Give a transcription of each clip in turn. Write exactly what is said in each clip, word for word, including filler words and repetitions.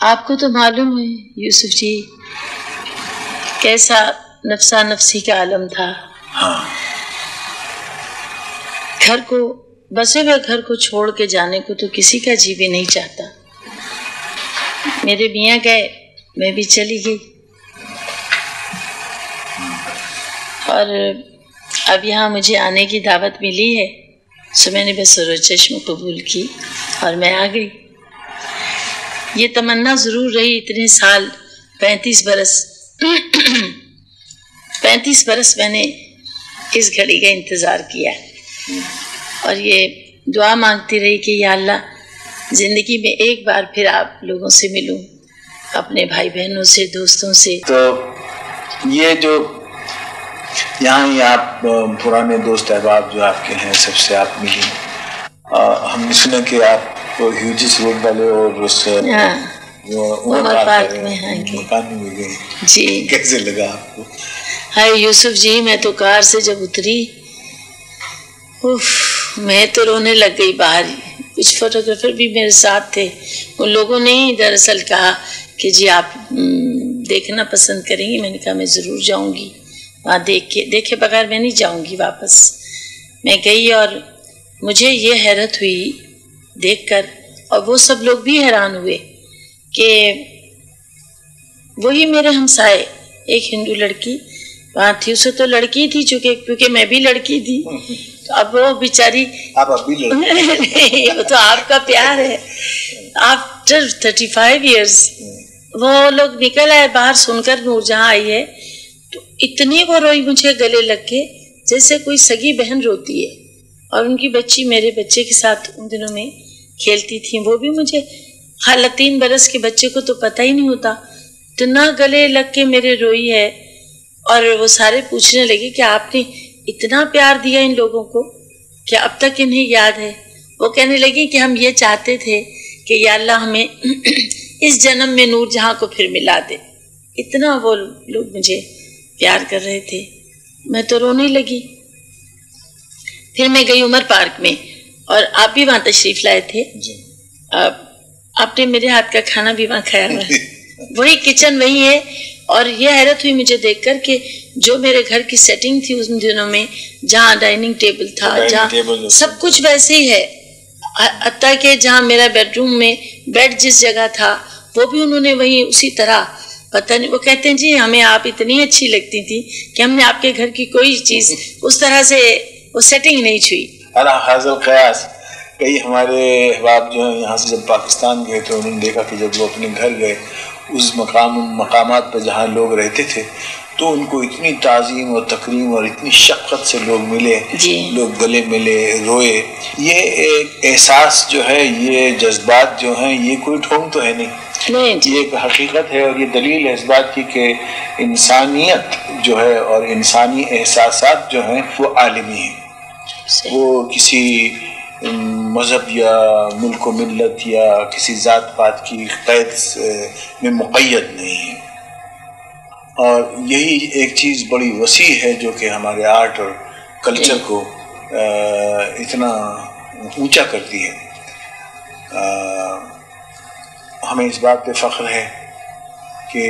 آپ کو تو معلوم ہے یوسف جی کیسا نفسا نفسی کا عالم تھا. ہاں گھر کو بسے ہوئے گھر کو چھوڑ کے جانے کو تو کسی کا جی بھی نہیں چاہتا. میرے میاں گئے میں بھی چلی گئی اور اب یہاں مجھے آنے کی دعوت ملی ہے سو میں نے بس چشم قبول کی اور میں آ گئی. یہ تمنا ضرور رہی اتنے سال پینتیس برس پینتیس برس میں نے اس گھڑی کا انتظار کیا اور یہ دعا مانگتی رہی کہ یا اللہ زندگی میں ایک بار پھر آپ لوگوں سے ملوں، اپنے بھائی بہنوں سے، دوستوں سے. تو یہ جو یہاں ہی آپ پرانے دوست احباب جو آپ کے ہیں سب سے آپ ملی. ہم نے سنا کہ آپ ہیوجس روڈ والے اور اس عمر پارک میں مکان میں گئے جی. کیسے لگا آپ کو؟ ہائے یوسف جی میں تو کار سے جب اتری اف میں تو رونے لگ گئی باہر. کچھ فوٹوگرافر بھی میرے ساتھ تھے. ان لوگوں نے ہی دراصل کہا کہ جی آپ دیکھنا پسند کریں گی. میں نے کہا میں ضرور جاؤں گی وہاں دیکھ کے دیکھے بغیر میں نہیں جاؤں گی واپس. میں گئی اور مجھے یہ حیرت ہوئی دیکھ کر اور وہ سب لوگ بھی حیران ہوئے کہ وہی میرے ہمسائے ایک ہندو لڑکی وہاں تھی. اسے تو لڑکی تھی چونکہ کیونکہ میں بھی لڑکی تھی. اب وہ بیچاری آپ اب بھی لڑکی وہ تو آپ کا پیار ہے. آفٹر تھرٹی فائیو ایئرس وہ لوگ نکل آئے باہر سن کر نور جہاں آئی ہے تو اتنی وہ روئی مجھے گلے لگ کے جیسے کوئی سگی بہن روتی ہے. اور ان کی بچی میرے بچے کے ساتھ ان دنوں میں کھیلتی تھیں. وہ بھی مجھے حالہ تین برس کے بچے کو تو پتہ ہی نہیں ہوتا اتنا گلے لگ کے میرے روئی ہے. اور وہ سارے پوچھنے لگے کہ آپ نے اتنا پیار دیا ان لوگوں کو کہ اب تک انہیں یاد ہے. وہ کہنے لگی کہ ہم یہ چاہتے تھے کہ یا اللہ ہمیں اس جنم میں نور جہاں کو پھر ملا دے. اتنا وہ لوگ مجھے پیار کر رہے تھے. میں تو رونے لگی. پھر میں گئی عمر پارک میں اور آپ بھی وہاں تشریف لائے تھے. آپ نے میرے ہاتھ کا کھانا بھی وہاں کھایا ہوا ہے. وہی کچن وہی ہے. اور یہ حیرت ہوئی مجھے دیکھ کر کہ جو میرے گھر کی سیٹنگ تھی اس دنوں میں جہاں ڈائننگ ٹیبل تھا جہاں سب کچھ ویسے ہی ہے. حتیٰ کہ جہاں میرا بیڈ روم میں بیڈ جس جگہ تھا وہ بھی انہوں نے وہی اسی طرح. پتہ نہیں وہ کہتے ہیں جی ہمیں آپ اتنی اچھی لگتی تھی کہ ہم نے آپ کے گھر کی کوئی چیز اس طرح سے وہ سیٹنگ نہیں چھوئی. حاضر قیاس کئی ہمارے احباب جو ہیں یہاں سے جب پاکستان گئے تو انہوں نے دیکھا کہ جب وہ اپنے گھر گئے اس مقام مقامات پہ جہاں لوگ رہتے تھے تو ان کو اتنی تعظیم اور تکریم اور اتنی شفقت سے لوگ ملے جی. لوگ گلے ملے روئے. یہ ایک احساس جو ہے یہ جذبات جو ہیں یہ کوئی ٹھونگ تو ہے نہیں, یہ ایک حقیقت ہے اور یہ دلیل ہے اس بات کی کہ انسانیت جو ہے اور انسانی احساسات جو ہیں وہ عالمی ہیں. وہ کسی مذہب یا ملک و ملت یا کسی ذات پات کی قید میں مقید نہیں ہے. اور یہی ایک چیز بڑی وسیع ہے جو کہ ہمارے آرٹ اور کلچر کو اتنا اونچا کرتی ہے. ہمیں اس بات پہ فخر ہے کہ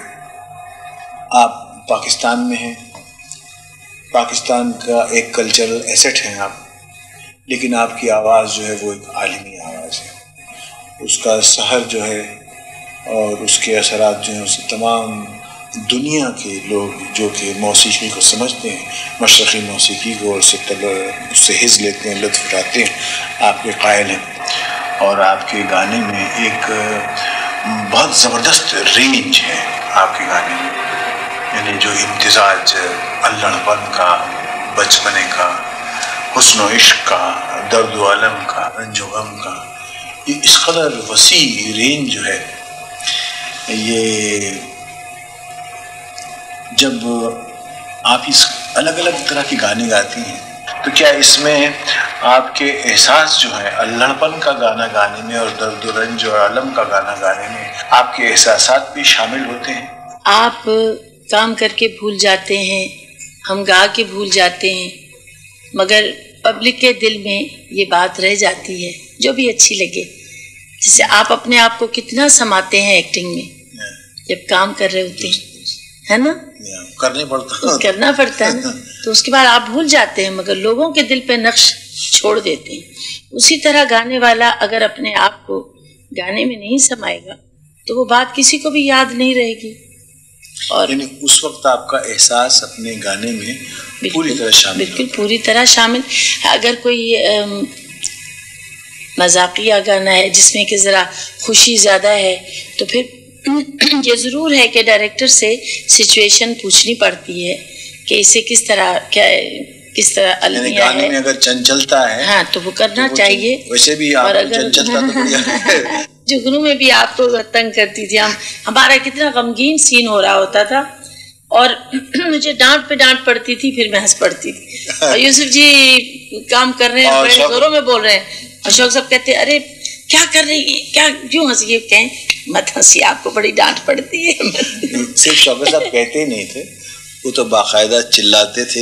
آپ پاکستان میں ہیں, پاکستان کا ایک کلچرل ایسٹ ہیں آپ, لیکن آپ کی آواز جو ہے وہ ایک عالمی آواز ہے. اس کا سحر جو ہے اور اس کے اثرات جو ہیں اسے تمام دنیا کے لوگ جو کہ موسیقی کو سمجھتے ہیں, مشرقی موسیقی کو, اور اس سے حظ لیتے ہیں, لطف اٹھاتے ہیں, آپ کے قائل ہیں. اور آپ کے گانے میں ایک بہت زبردست رینج ہے آپ کے گانے میں, یعنی جو امتزاج اللڑ پن کا, بچپنے کا, حسن و عشق کا, درد و علم کا, رنج و غم کا, یہ اس قدر وسیع رینج جو ہے. یہ جب آپ اس الگ الگ طرح کے گانے گاتی ہیں تو کیا اس میں آپ کے احساس جو ہے اللڑ پن کا گانا گانے میں اور درد و رنج اور علم کا گانا گانے میں آپ کے احساسات بھی شامل ہوتے ہیں؟ آپ کام کر کے بھول جاتے ہیں, ہم گا کے بھول جاتے ہیں, مگر پبلک کے دل میں یہ بات رہ جاتی ہے جو بھی اچھی لگے. جیسے آپ اپنے آپ کو کتنا سماتے ہیں ایکٹنگ میں جب کام کر رہے ہوتے ہیں، ہے نا، کرنا پڑتا کرنا پڑتا ہے نا، تو اس کے بعد آپ بھول جاتے ہیں مگر لوگوں کے دل پہ نقش چھوڑ دیتے ہیں. اسی طرح گانے والا اگر اپنے آپ کو گانے میں نہیں سمائے گا تو وہ بات کسی کو بھی یاد نہیں رہے گی. اور یعنی اس وقت آپ کا احساس اپنے گانے میں پوری طرح شامل، بالکل پوری طرح شامل. اگر کوئی مذاقیہ گانا ہے جس میں کہ ذرا خوشی زیادہ ہے تو پھر یہ ضرور ہے کہ ڈائریکٹر سے سچویشن پوچھنی پڑتی ہے کہ اسے کس طرح کیا کس طرح المیہ گانے ہے. میں اگر چنچلتا ہے ہاں تو وہ کرنا چاہیے. ویسے بھی اور اگر جگنو میں بھی آپ کو تنگ کرتی تھی، ہم ہمارا کتنا غمگین سین ہو رہا ہوتا تھا اور مجھے ڈانٹ پہ ڈانٹ پڑتی تھی، پھر میں ہنس پڑتی تھی. اور یوسف جی کام کر رہے ہیں، بڑے زوروں میں بول رہے ہیں، اشوک صاحب کہتے ہیں ارے کیا کر رہی ہے، کیا کیوں ہنسی ہے؟ کہیں مت ہنسی، آپ کو بڑی ڈانٹ پڑتی ہے. صرف شوکت صاحب کہتے ہی نہیں تھے، وہ تو باقاعدہ چلاتے تھے،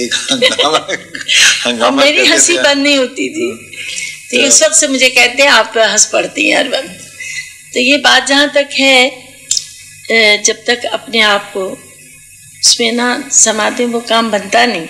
میری ہنسی بند نہیں ہوتی تھی. تو اس وقت سے مجھے کہتے ہیں آپ ہنس پڑتی ہیں ہر وقت. تو یہ بات جہاں تک ہے جب تک اپنے آپ کو اس میں نہ سماتے وہ کام بنتا نہیں.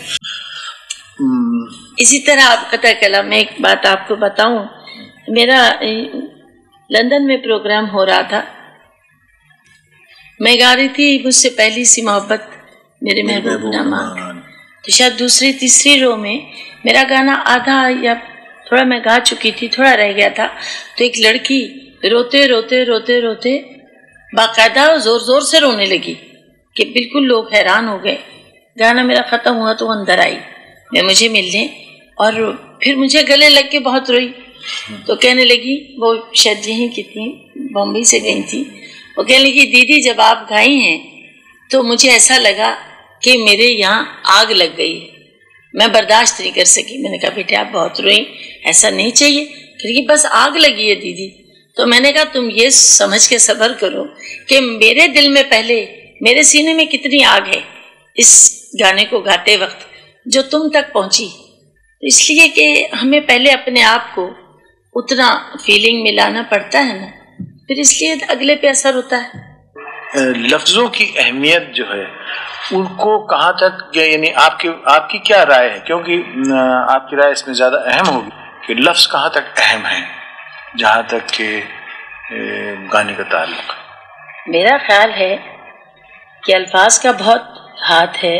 اسی طرح آپ قطع کلام میں ایک بات آپ کو بتاؤں، میرا لندن میں پروگرام ہو رہا تھا، میں گا رہی تھی مجھ سے پہلی سی محبت میرے محبوب نامہ، تو شاید دوسری تیسری رو میں میرا گانا آدھا یا تھوڑا میں گا چکی تھی، تھوڑا رہ گیا تھا. تو ایک لڑکی روتے روتے روتے روتے باقاعدہ زور زور سے رونے لگی کہ بالکل لوگ حیران ہو گئے. گانا میرا ختم ہوا تو وہ اندر آئی میں مجھے ملنے، اور پھر مجھے گلے لگ کے بہت روئی. تو کہنے لگی، وہ شاید یہیں کی تھی، بامبئی سے گئی تھی، وہ کہنے لگی دیدی جب آپ گائی ہیں تو مجھے ایسا لگا کہ میرے یہاں آگ لگ گئی، میں برداشت نہیں کر سکی. میں نے کہا بیٹے آپ بہت روئیں، ایسا نہیں چاہیے. کہ بس آگ لگی ہے دیدی. تو میں نے کہا تم یہ سمجھ کے صبر کرو کہ میرے دل میں پہلے میرے سینے میں کتنی آگ ہے اس گانے کو گاتے وقت جو تم تک پہنچی. اس لیے کہ ہمیں پہلے اپنے آپ کو اتنا فیلنگ ملانا پڑتا ہے نا، پھر اس لیے اگلے پہ اثر ہوتا ہے. لفظوں کی اہمیت جو ہے ان کو کہاں تک، یعنی آپ کی آپ کی کیا رائے ہے، کیونکہ آپ کی رائے اس میں زیادہ اہم ہوگی کہ لفظ کہاں تک اہم ہے جہاں تک کہ گانے کا تعلق؟ میرا خیال ہے کہ الفاظ کا بہت ہاتھ ہے.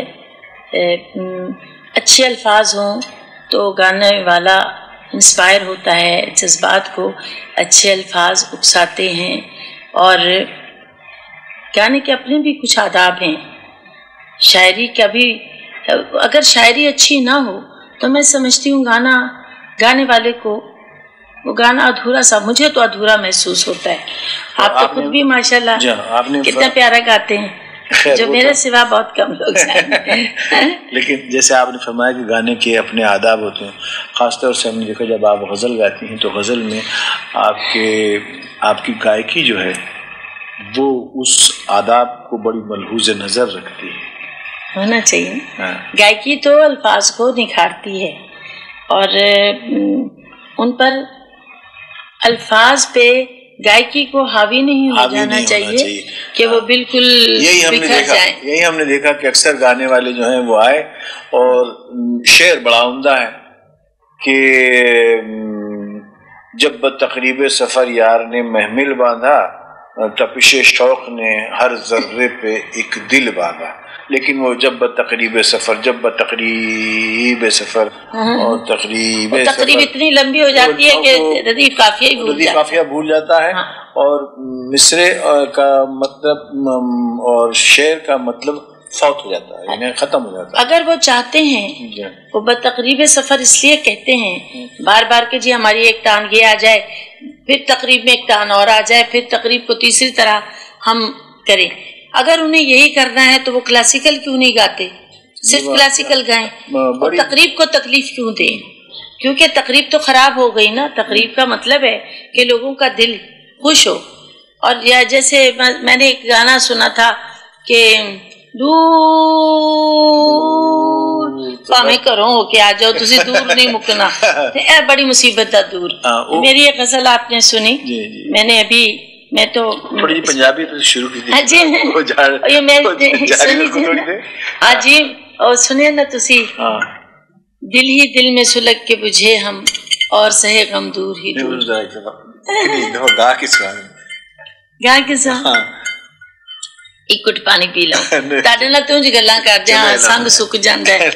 اچھے الفاظ ہوں تو گانے والا انسپائر ہوتا ہے، جذبات کو اچھے الفاظ اکساتے ہیں. اور گانے کے اپنے بھی کچھ آداب ہیں. شاعری کا بھی، اگر شاعری اچھی نہ ہو تو میں سمجھتی ہوں گانا گانے والے کو وہ گانا ادھورا سا، مجھے تو ادھورا محسوس ہوتا ہے. آپ تو خود بھی ماشاءاللہ کتنا پیارا گاتے ہیں جو میرے سوا بہت کم لوگ جانتے. لیکن جیسے آپ نے فرمایا کہ گانے کے اپنے آداب ہوتے ہیں، خاص طور سے ہم نے دیکھا جب آپ غزل گاتی ہیں تو غزل میں آپ کے آپ کی گائکی جو ہے وہ اس آداب کو بڑی ملحوظ نظر رکھتی ہے. ہونا چاہیے. گائکی تو الفاظ کو نکھارتی ہے اور ان پر الفاظ پہ گائکی کو حاوی نہیں ہو جانا چاہیے, چاہیے کہ وہ بالکل یہی ہم نے دیکھا یہی ہم نے دیکھا کہ اکثر گانے والے جو ہیں وہ آئے اور شعر بڑا عمدہ ہے کہ جب بتقریب سفر یار نے محمل باندھا تپش شوق نے ہر ذرے پہ ایک دل باندھا, لیکن وہ جب بتقریب سفر جب بتقریب سفر اور تقریب تقریب اتنی لمبی ہو جاتی ہے کہ ردیف قافیہ ہی بھول ردیف قافیہ بھول جاتا ہے اور مصرے کا مطلب اور شعر کا مطلب فوت ہو جاتا ہے, یعنی ختم ہو جاتا ہے. اگر وہ چاہتے ہیں وہ بتقریب سفر اس لیے کہتے ہیں بار بار کہ جی ہماری ایک ٹان یہ آ جائے, پھر تقریب میں ایک ٹان اور آ جائے, پھر تقریب کو تیسری طرح ہم کریں. اگر انہیں یہی کرنا ہے تو وہ کلاسیکل کیوں نہیں گاتے, صرف کلاسیکل گائیں, اور تقریب کو تکلیف کیوں دیں؟ کیونکہ تقریب تو خراب ہو گئی نا. تقریب کا مطلب ہے کہ لوگوں کا دل خوش ہو. اور یا جیسے میں نے ایک گانا سنا تھا کہ دور ਭਾਵੇਂ ਘਰੋਂ ਹੋ ਕੇ ਆ ਜਾਓ, ਤੁਸੀਂ ਦੂਰ ਨਹੀਂ ਮੁੱਕਣਾ। ਤੇ ਇਹ ਬੜੀ ਮੁਸੀਬਤ ਦਾ ਦੂਰ। میری ایک غزل آپ نے سنی، میں نے ابھی میں تو تھوڑی جی پنجابی شروع کی تھی جی ہاں جی اور سنیں نا تسی، دل ہی دل میں سلگ کے بجھے ہم اور سہے غم دور ہی دور۔ گا کس گا کس ایک گٹ پانی پی لو، تاڈے نال توں جی گلاں کردے ہاں سنگ سک جاندا ہے۔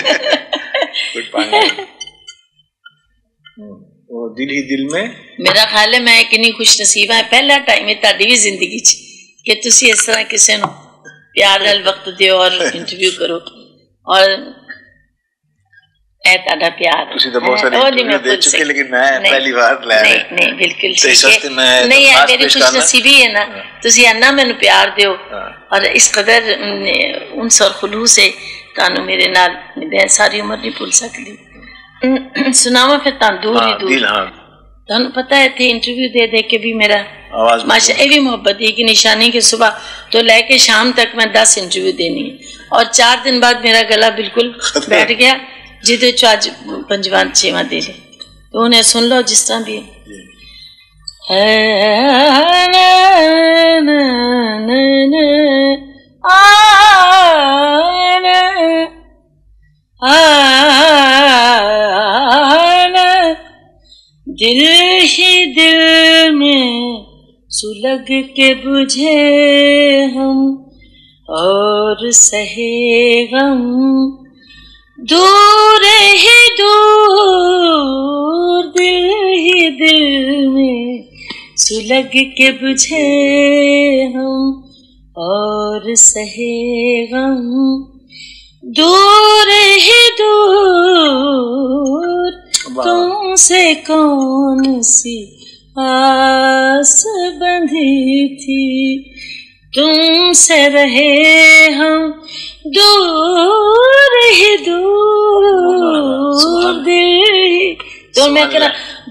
دل ہی دل میں میرا خیال ہے میں کنی خوش نصیب ہاں، پہلا ٹائم ہے تہاڈی بھی زندگی چ کہ تسی اس طرح کسے نو پیار نال وقت دیو اور انٹرویو کرو، اور اے تہاڈا پیار تسی تو بہت سارے انٹرویو دے چکے لیکن میں پہلی بار لے نہیں نہیں بالکل ٹھیک ہے، نہیں ہے میری خوش نصیبی ہے نا، تسی انا مینوں پیار دیو اور اس قدر انس اور خلوص سے تانوں میرے نال میں ساری عمر نہیں بھول سکتی۔ سناواں پھر تان دور ہی دور، تانوں پتہ ہے تھے انٹرویو دے دے کے بھی میرا ماشاء یہ بھی محبت ہے کہ نشانی کے صبح تو لے کے شام تک میں دس انٹرویو دینی ہے، اور چار دن بعد میرا گلا بالکل بیٹھ گیا جدے چ اج پنجواں چھواں دے لے تو انہیں سن لو جس طرح بھی دل ہی دل میں سلگ کے بجھے ہم اور سہے غم دور ہی دور، دل ہی دل میں سلگ کے بجھے ہم اور سہے غم دور ہی دور، تم سے کون سی آس بندھی تھی، تم سے رہے ہم دور ہی دور، دل ہی تو میں کہنا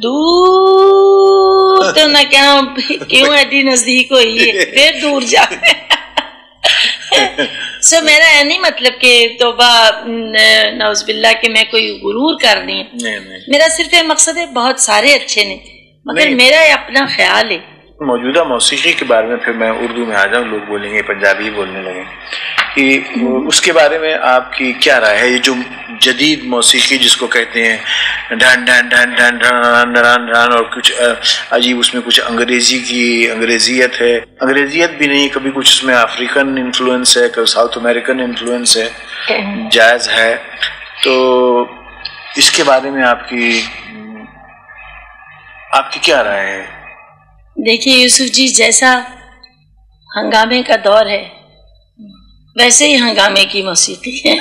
دور تو نہ کہنا کیوں ایڈی نزدیک ہوئی ہے پھر دور جا۔ سو میرا ہے نہیں مطلب کہ توبہ نعوذ باللہ کہ میں کوئی غرور کر رہی ہوں، میرا صرف یہ مقصد ہے بہت سارے اچھے نے مگر میرا یہ اپنا خیال ہے۔ موجودہ موسیقی کے بارے میں پھر میں اردو میں آ جاؤں، لوگ بولیں گے پنجابی بولنے لگیں کہ اس کے بارے میں آپ کی کیا رائے ہے؟ یہ جو جدید موسیقی جس کو کہتے ہیں ڈھان ڈھان ڈھان ڈھان ڈھان ڈھان ڈھان اور کچھ عجیب اس میں کچھ انگریزی کی انگریزیت ہے، انگریزیت بھی نہیں، کبھی کچھ اس میں افریقن انفلوئنس ہے، کبھی ساؤتھ امریکن انفلوئنس ہے، جاز ہے، تو اس کے بارے میں آپ کی آپ کی کیا رائے ہے؟ دیکھیے یوسف جی، جیسا ہنگامے کا دور ہے ویسے ہی ہنگامے کی موسیقی ہے،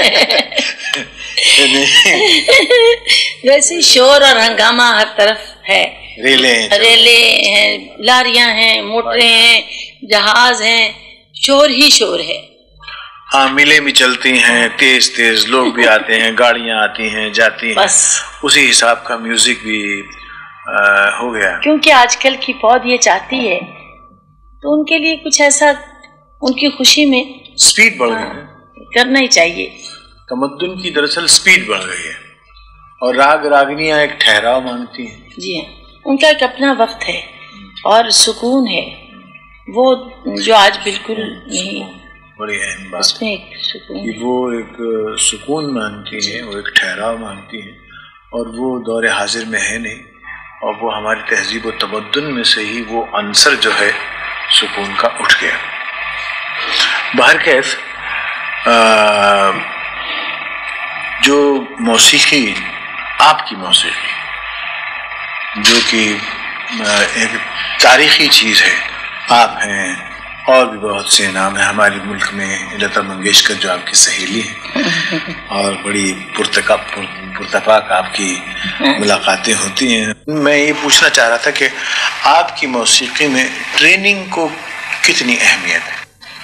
ویسے شور اور ہنگامہ ہر طرف ہے، ریلیں ہیں، لاریاں ہیں، موٹریں ہیں، جہاز ہیں، شور ہی شور ہے۔ ہاں میلے میں چلتی ہیں، تیز تیز لوگ بھی آتے ہیں، گاڑیاں آتی ہیں جاتی ہیں، بس اسی حساب کا میوزک بھی ہو گیا، کیونکہ آج کل کی پود یہ چاہتی ہے تو ان کے لیے کچھ ایسا ان کی خوشی میں سپیڈ بڑھ گئی ہے، کرنا ہی چاہیے۔ تمدن کی دراصل سپیڈ بڑھ گئی ہے، اور راگ راگنیاں ایک ٹھہراؤ مانگتی ہیں۔ جی ہاں، ان کا ایک اپنا وقت ہے اور سکون ہے، وہ جو آج بالکل نہیں، بڑی اہم بات اس میں ایک سکون، وہ ایک سکون مانگتی ہیں، وہ ایک ٹھہراؤ مانگتی ہیں، اور وہ دور حاضر میں ہے نہیں، اور وہ ہماری تہذیب و تمدن میں سے ہی وہ عنصر جو ہے سکون کا اٹھ گیا۔ بہرکیف جو موسیقی آپ کی موسیقی جو کہ ایک تاریخی چیز ہے، آپ ہیں اور بھی بہت سے نام ہیں ہمارے ملک میں، لتا منگیشکر جو آپ کی سہیلی ہیں، اور بڑی پرتکا پرتپاک آپ کی ملاقاتیں ہوتی ہیں۔ میں یہ پوچھنا چاہ رہا تھا کہ آپ کی موسیقی میں ٹریننگ کو کتنی اہمیت ہے؟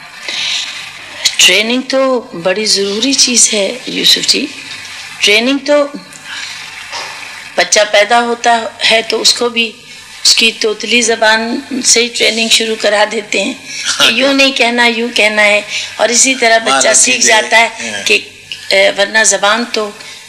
ٹریننگ تو بڑی ضروری چیز ہے یوسف جی، ٹریننگ تو بچہ پیدا ہوتا ہے تو اس کو بھی اس کی توتلی زبان سے ہی ٹریننگ شروع کرا دیتے ہیں کہ یوں نہیں کہنا، یوں کہنا ہے، اور اسی طرح بچہ سیکھ جاتا ہے کہ ورنہ زبان تو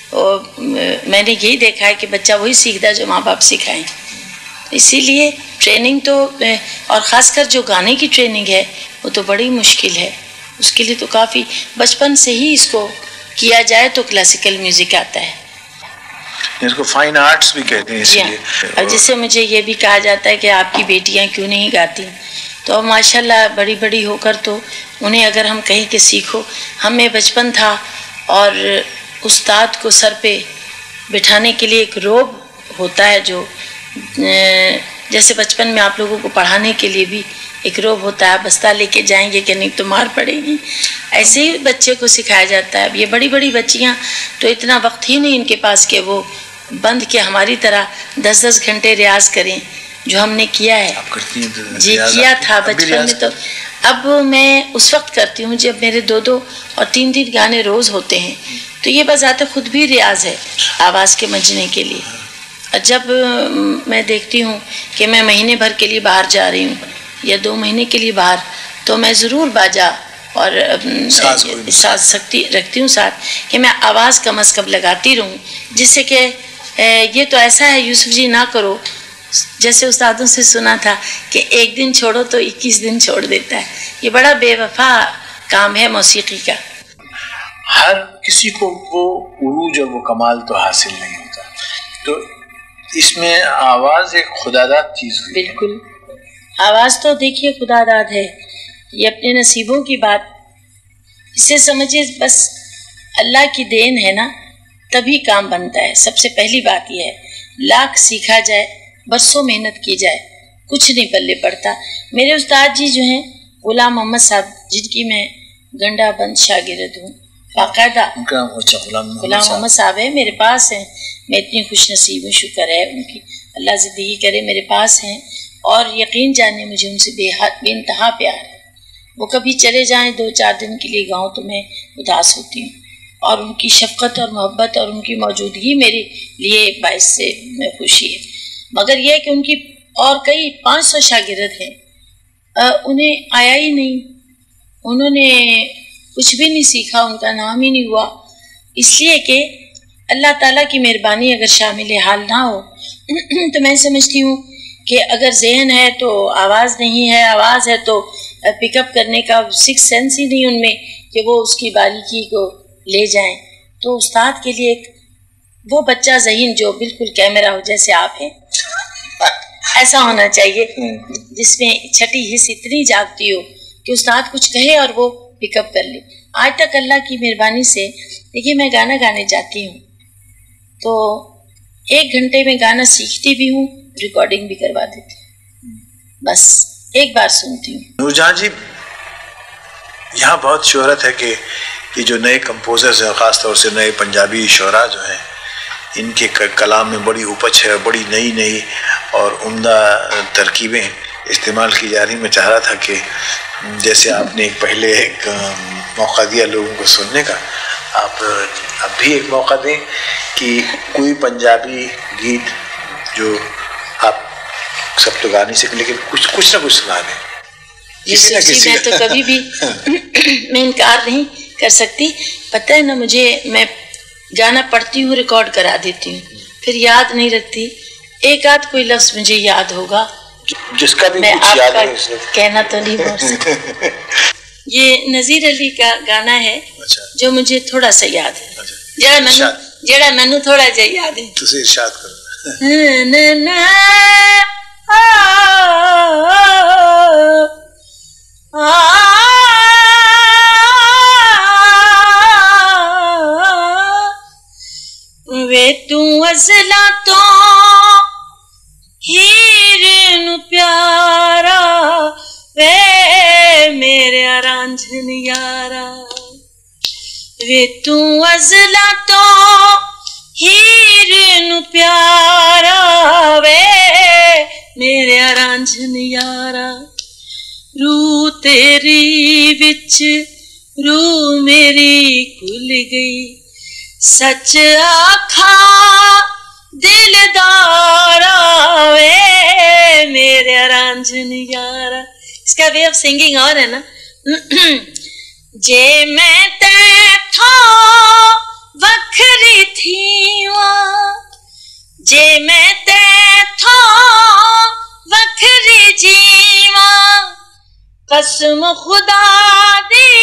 میں نے یہی دیکھا ہے کہ بچہ وہی سیکھتا ہے جو ماں باپ سکھائیں. اسی لیے ٹریننگ تو، اور خاص کر جو گانے کی ٹریننگ ہے وہ تو بڑی مشکل ہے. اس کے لیے تو کافی بچپن سے ہی اس کو کیا جائے تو کلاسیکل میوزک آتا ہے. اس کو فائن آرٹس بھی کہتے ہیں. جی ہاں. اور جس سے مجھے یہ بھی کہا جاتا ہے کہ آپ کی بیٹیاں کیوں نہیں گاتی، تو ماشاءاللہ بڑی بڑی ہو کر تو انہیں اگر ہم کہیں کہ سیکھو. ہمیں بچپن تھا اور استاد کو سر پہ بٹھانے کے لیے ایک روب ہوتا ہے، جو جیسے بچپن میں آپ لوگوں کو پڑھانے کے لیے بھی ایک روب ہوتا ہے، بستہ لے کے جائیں گے کہ نہیں تو مار پڑے گی، ایسے ہی بچے کو سکھایا جاتا ہے. اب یہ بڑی بڑی بچیاں تو اتنا وقت ہی نہیں ان کے پاس کہ وہ بند کے ہماری طرح دس دس گھنٹے ریاض کریں جو ہم نے کیا ہے. جی کیا تھا بچپن میں. تو اب میں اس وقت کرتی ہوں جب میرے دو دو اور تین تین گانے روز ہوتے ہیں، تو یہ بذات خود بھی ریاض ہے آواز کے مجنے کے لیے. جب میں دیکھتی ہوں کہ میں مہینے بھر کے لیے باہر جا رہی ہوں یا دو مہینے کے لیے باہر، تو میں ضرور باجا اور ساز سکتی رکھتی ہوں ساتھ کہ میں آواز کم از کم لگاتی رہوں، جس سے کہ یہ تو ایسا ہے یوسف جی نہ کرو، جیسے استادوں سے سنا تھا کہ ایک دن چھوڑو تو اکیس دن چھوڑ دیتا ہے. یہ بڑا بے وفا کام ہے موسیقی کا. ہر کسی کو وہ عروج اور وہ کمال تو حاصل نہیں ہوتا، تو اس میں آواز ایک خداداد چیز ہے. بالکل. آواز تو دیکھیے خداداد ہے، یہ اپنے نصیبوں کی بات. اسے سمجھے بس اللہ کی دین ہے نا، تبھی کام بنتا ہے. سب سے پہلی بات یہ ہے، لاکھ سیکھا جائے، برسوں محنت کی جائے، کچھ نہیں پلے پڑتا. میرے استاد جی جو ہیں غلام محمد صاحب، جن کی میں گنڈا بند شاگرد ہوں، باقاعدہ غلام محمد صاحب ہے میرے پاس ہیں. میں اتنی خوش نصیب ہوں، شکر ہے ان کی، اللہ زندگی کرے، میرے پاس ہیں. اور یقین جانے مجھے ان سے بے حد بے انتہا پیار ہے. وہ کبھی چلے جائیں دو چار دن کے لیے گاؤں تو میں اداس ہوتی ہوں، اور ان کی شفقت اور محبت اور ان کی موجودگی میرے لیے باعث سے میں خوشی ہے. مگر یہ کہ ان کی اور کئی پانچ سو شاگرد ہیں، انہیں آیا ہی نہیں، انہوں نے کچھ بھی نہیں سیکھا، ان کا نام ہی نہیں ہوا. اس لیے کہ اللہ تعالیٰ کی مہربانی اگر شامل حال نہ ہو تو میں سمجھتی ہوں کہ اگر ذہن ہے تو آواز نہیں ہے، آواز ہے تو پک اپ کرنے کا سکس سینس ہی نہیں ان میں کہ وہ اس کی باریکی کو لے جائیں. تو استاد کے لیے ایک وہ بچہ ذہین جو بالکل کیمرہ ہو جیسے آپ ہیں، ایسا ہونا چاہیے، جس میں چھٹی حص اتنی جاگتی ہو کہ استاد کچھ کہے اور وہ پک اپ کر لے. آج تک اللہ کی مہربانی سے دیکھیے میں گانا گانے جاتی ہوں تو ایک گھنٹے میں گانا سیکھتی بھی ہوں، ریکارڈنگ بھی کروا دیتی ہوں، بس ایک بار سنتی ہوں. نور جہاں جی، یہاں بہت شہرت ہے کہ یہ جو نئے کمپوزرز ہیں، خاص طور سے نئے پنجابی شعراء جو ہیں، ان کے کلام میں بڑی اپج ہے، بڑی نئی نئی اور عمدہ ترکیبیں استعمال کی جا رہی. میں چاہ رہا تھا کہ جیسے آپ نے ایک پہلے ایک موقع دیا لوگوں کو سننے کا، آپ اب بھی ایک موقع دیں کہ کوئی پنجابی گیت جو آپ سب تو گا نہیں سکیں لیکن کچھ کچھ نہ کچھ سنا دیں. جی میں تو کبھی بھی میں انکار نہیں کر سکتی. پتہ ہے نا مجھے، میں گانا پڑھتی ہوں، ریکارڈ کرا دیتی ہوں، پھر یاد نہیں رکھتی. ایک آدھ کوئی لفظ مجھے یاد ہوگا، جس کا بھی میں کچھ آپ یاد کا ہے کہنا تو نہیں بول سکتی. یہ نذیر علی کا گانا ہے جو مجھے تھوڑا سا یاد ہے، جڑا مینو جڑا مینو تھوڑا جا یاد ہے. تسی ارشاد کرو. وے تو ازلا تو ہیر نو پیارا، وے میرے رانجھن یارا. وے تو ازلا تو ہیر نو پیارا، وے میرے رانجھن یارا. روح تیری وچ روح میری کھل گئی، سچ آکھا دلدارا، وے میرے رانجھن یارا. اس کا وے آف سنگنگ اور ہے نا. جے میں تیتھوں قسم خدا دی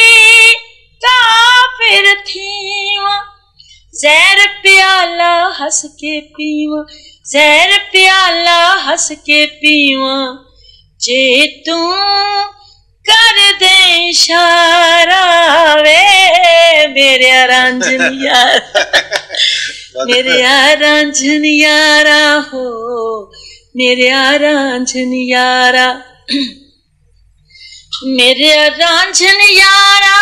کافر تھیواں زہر پیالہ ہس کے پیواں زہر پیالہ ہس کے پیواں جے تو کر دے اشارہ وے میرے رانجھن یارا میرے رانجھن یارا ہو میرے رانجھن یارا میرے رانجھن یارا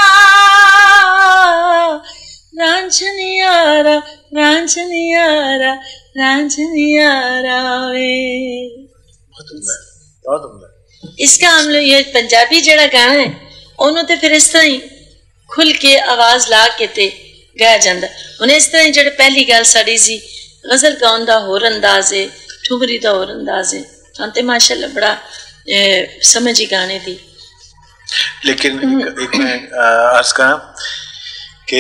رانجھن یارا رانجھن یارا رانجھن یارا وے. بہت عمدہ. اس کا ہم لوگ یہ پنجابی جڑا گانا ہے انہوں تے پھر اس طرح ہی کھل کے آواز لا کے تے گایا جاندہ. انہیں اس طرح ہی جڑے پہلی گال ساڑی سی غزل گاؤں دا ہور انداز ہے ٹھمری دا ہور انداز ہے انتے ماشاءاللہ بڑا سمجھی گانے دی. لیکن ایک میں عرض کرنا کہ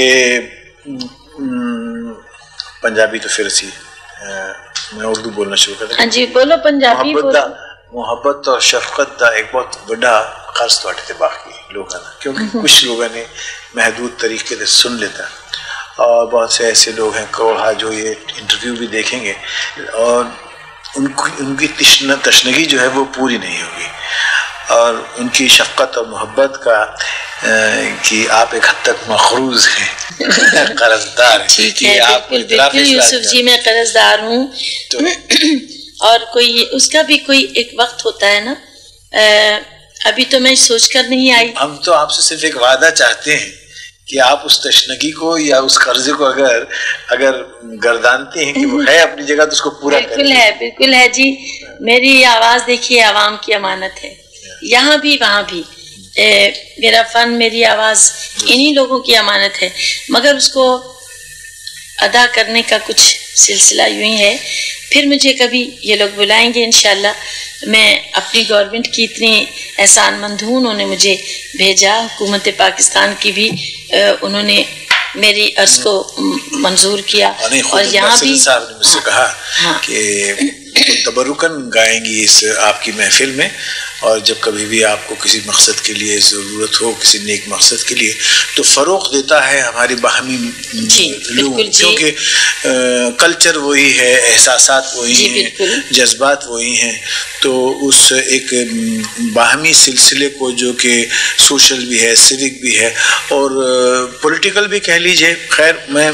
پنجابی تو پھر سی میں اردو بولنا شروع کر دیں. ہاں جی بولو پنجابی بولو. محبت اور شفقت کا ایک بہت بڑا قرض تھوڑے تے باقی لوگوں نے کیونکہ کچھ لوگوں نے محدود طریقے سے سن لیتا اور بہت سے ایسے لوگ ہیں کوڑا جو یہ انٹرویو بھی دیکھیں گے اور ان کی ان کی تشنگی جو ہے وہ پوری نہیں ہوگی اور ان کی شفقت اور محبت کا کہ آپ ایک حد تک مخروض ہیں قرضدار ہیں. ٹھیک ہے بالکل بالکل یوسف جی میں قرضدار ہوں اور کوئی اس کا بھی کوئی ایک وقت ہوتا ہے نا. ابھی تو میں سوچ کر نہیں آئی. ہم تو آپ سے صرف ایک وعدہ چاہتے ہیں کہ آپ اس تشنگی کو یا اس قرضے کو اگر اگر گردانتے ہیں کہ وہ ہے اپنی جگہ تو اس کو پورا کریں. بالکل ہے بالکل ہے جی. میری آواز دیکھیے عوام کی امانت ہے یہاں بھی وہاں بھی. میرا فن میری آواز انہی لوگوں کی امانت ہے مگر اس کو ادا کرنے کا کچھ سلسلہ یوں ہی ہے. پھر مجھے کبھی یہ لوگ بلائیں گے انشاءاللہ. میں اپنی گورنمنٹ کی اتنی احسان مند ہوں انہوں نے مجھے بھیجا حکومت پاکستان کی بھی انہوں نے میری عرض کو منظور کیا اور یہاں بھی صاحب نے مجھ سے کہا کہ تبرکن گائیں گی اس آپ کی محفل میں اور جب کبھی بھی آپ کو کسی مقصد کے لیے ضرورت ہو کسی نیک مقصد کے لیے تو فروغ دیتا ہے ہماری باہمی لوگ کیونکہ کلچر وہی ہے احساسات وہی ہیں جذبات وہی ہیں تو اس ایک باہمی سلسلے کو جو کہ سوشل بھی ہے سیوک بھی ہے اور پولیٹیکل بھی کہہ لیجئے. خیر میں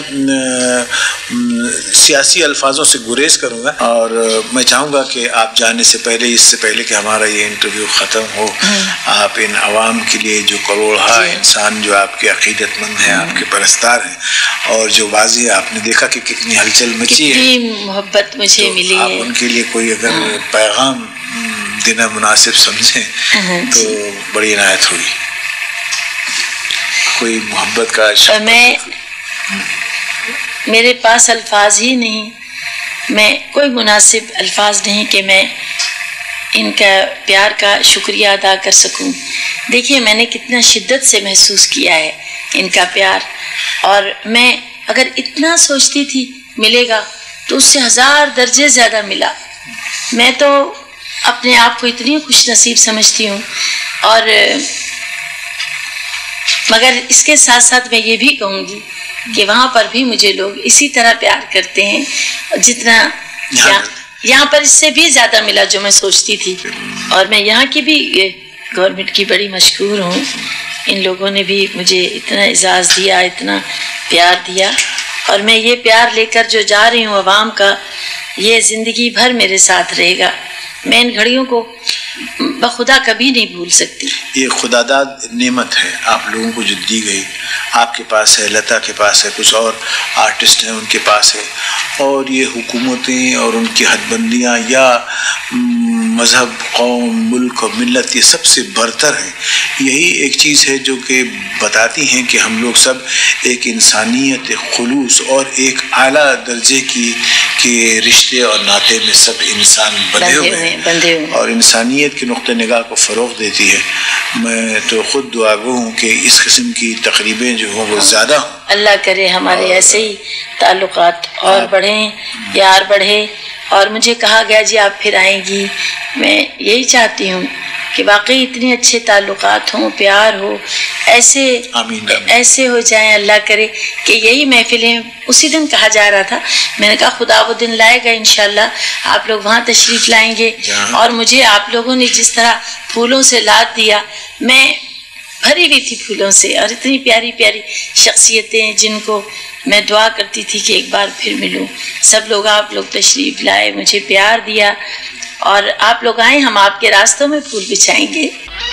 سیاسی الفاظوں سے گریز کروں گا اور میں چاہوں گا کہ آپ جانے سے پہلے اس سے پہلے کہ ہمارا یہ انٹرویو ختم ہو آپ ان عوام کے لیے جو کروڑہا انسان جو آپ کے عقیدت مند ہیں آپ کے پرستار ہیں اور جو واضح آپ نے دیکھا کہ کتنی ہلچل مچی ہے محبت مجھے ملی ہے آپ ان کے لیے کوئی اگر پیغام دینا مناسب سمجھیں تو بڑی عنایت ہوگی. کوئی محبت کا میں میرے پاس الفاظ ہی نہیں میں کوئی مناسب الفاظ نہیں کہ میں ان کا پیار کا شکریہ ادا کر سکوں. دیکھیے میں نے کتنا شدت سے محسوس کیا ہے ان کا پیار اور میں اگر اتنا سوچتی تھی ملے گا تو اس سے ہزار درجے زیادہ ملا. میں تو اپنے آپ کو اتنی خوش نصیب سمجھتی ہوں اور مگر اس کے ساتھ ساتھ میں یہ بھی کہوں گی کہ وہاں پر بھی مجھے لوگ اسی طرح پیار کرتے ہیں جتنا یہاں, یہاں پر اس سے بھی زیادہ ملا جو میں سوچتی تھی. اور میں یہاں کی بھی گورنمنٹ کی بڑی مشکور ہوں. ان لوگوں نے بھی مجھے اتنا اعزاز دیا اتنا پیار دیا اور میں یہ پیار لے کر جو جا رہی ہوں عوام کا یہ زندگی بھر میرے ساتھ رہے گا. میں ان گھڑیوں کو بخدا کبھی نہیں بھول سکتی. یہ خدا داد نعمت ہے آپ لوگوں کو جو دی گئی. آپ کے پاس ہے لتا کے پاس ہے کچھ اور آرٹسٹ ہیں ان کے پاس ہے اور یہ حکومتیں اور ان کی حد بندیاں یا مذہب قوم ملک اور ملت یہ سب سے برتر ہیں. یہی ایک چیز ہے جو کہ بتاتی ہیں کہ ہم لوگ سب ایک انسانیت خلوص اور ایک اعلیٰ درجے کی کے رشتے اور ناطے میں سب انسان بندھے ہوئے ہیں اور انسانیت کے نقطہ نگاہ کو فروغ دیتی ہے. میں تو خود دعا گو ہوں کہ اس قسم کی تقریبیں جو ہوں وہ زیادہ ہوں. اللہ کرے ہمارے ایسے ہی تعلقات اور بڑھیں پیار بڑھے اور مجھے کہا گیا جی آپ پھر آئیں گی. میں یہی چاہتی ہوں کہ واقعی اتنے اچھے تعلقات ہوں، پیار ہو، ایسے آمین ایسے ہو جائیں. اللہ کرے کہ یہی محفلیں. اسی دن کہا جا رہا تھا، میں نے کہا خدا وہ دن لائے گا انشاءاللہ، آپ لوگ وہاں تشریف لائیں گے. اور مجھے آپ لوگوں نے جس طرح پھولوں سے لاد دیا، میں بھری ہوئی تھی پھولوں سے، اور اتنی پیاری پیاری شخصیتیں جن کو میں دعا کرتی تھی کہ ایک بار پھر ملوں. سب لوگ آپ لوگ تشریف لائے، مجھے پیار دیا، اور آپ لوگ آئیں، ہم آپ کے راستوں میں پھول بچھائیں گے.